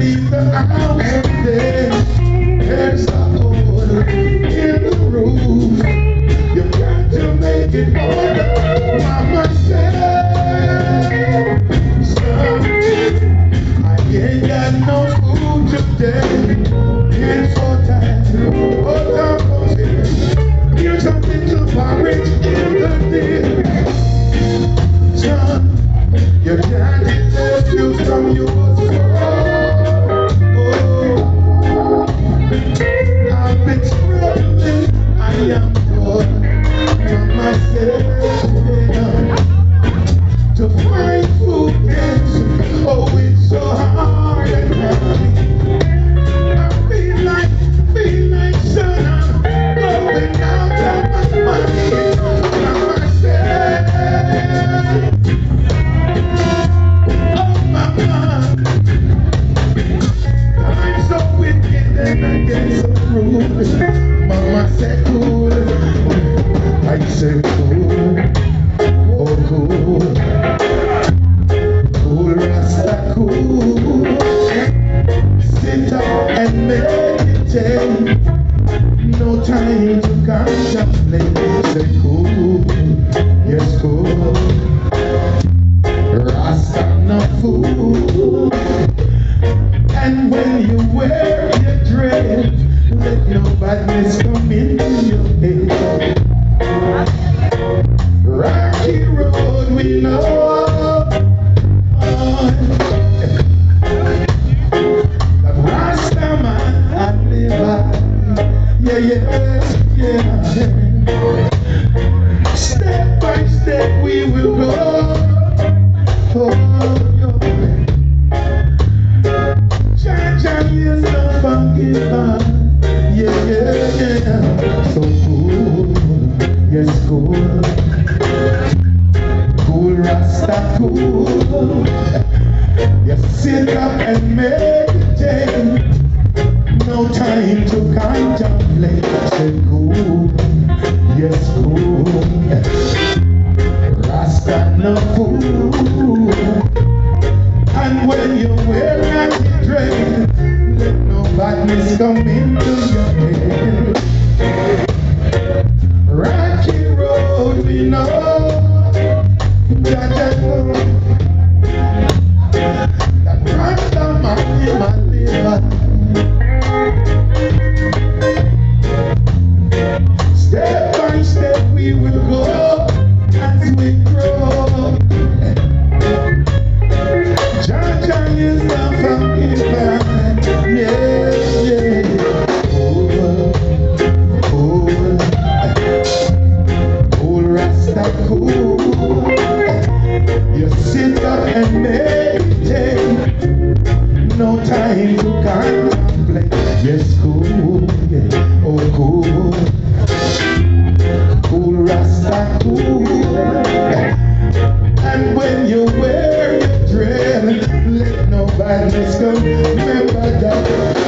leave the house today. There's a hole in the roof. You got to make it harder. Mama said, son, I ain't got no food today. It's so tired. Oh, don't here's something to porridge in the dish. Son, your daddy left you from your soul. I've been struggling, I am poor from myself to find food. Yes, oh, it's so hard and heavy. I feel like son, I'm going out of my money from myself. Oh, mama, I'm so wicked and I get so rude. Mama said cool, I said cool, oh cool, cool Rasta cool. Sit up and meditate, no time to contemplate. Say cool, yes cool, Rasta no fool. And when you wear your dread, let no badness come into your head. Rocky road we know, that Rasta man I live by. Yeah. Step by step we will go. Oh, Jah is the funky man. Yeah. So cool, yes cool. Cool Rasta cool. Yes, sit up and meditate. No time to contemplate. Say cool, yes cool. Rasta no fool. And when you wear that dread, let no badness come into your head. Rocky road we know, that Rasta man in my liver. Step by step we will go as we grow. Jah is the funky man. Yeah. Cool Rasta cool. You sit up and meditate. No time to contemplate. Yes, cool. Oh, cool. Cool Rasta cool. And when you wear your dread, let no badness come. Remember that.